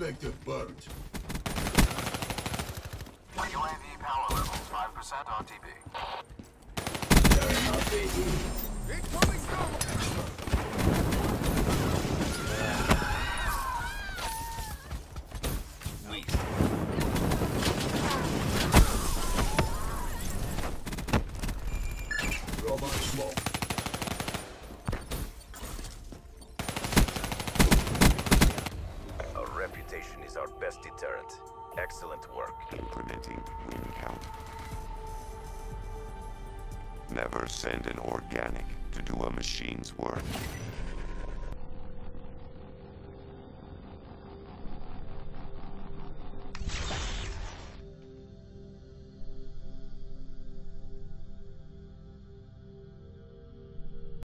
Objective burnt. UAV power level 5% RTB. Incoming smoke! Robot smoke. Our reputation is our best deterrent. Excellent work. Implementing win count. Never send an organic to do a machine's work.